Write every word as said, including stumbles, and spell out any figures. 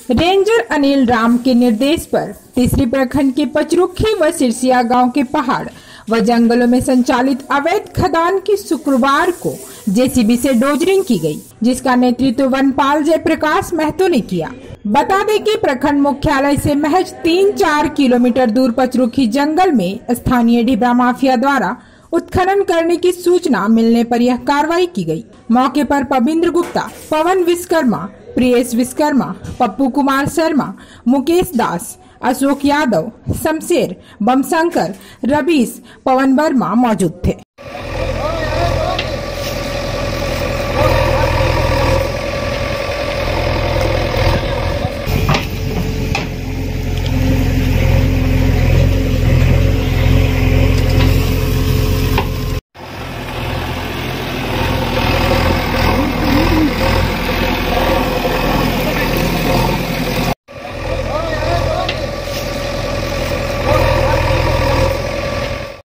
Ranger Anil Ram के निर्देश पर तीसरी प्रखंड के पचरुखी व सिरसिया गांव के पहाड़ व जंगलों में संचालित अवैध खदान की शुक्रवार को जेसीबी से डोजरिंग की गई, जिसका नेतृत्व वनपाल जयप्रकाश महतो ने किया। बता दें कि प्रखंड मुख्यालय से महज तीन चार किलोमीटर दूर पचरुखी जंगल में स्थानीय ढिबरा माफिया द्वारा उत्खनन करने की सूचना मिलने पर यह कार्रवाई की गई। मौके पर पविंद्र गुप्ता, पवन विश्वकर्मा, प्रियेश विश्वकर्मा, पप्पू कुमार शर्मा, मुकेश दास, अशोक यादव, शमशेर, बमशंकर, रवीश, पवन वर्मा मौजूद थे।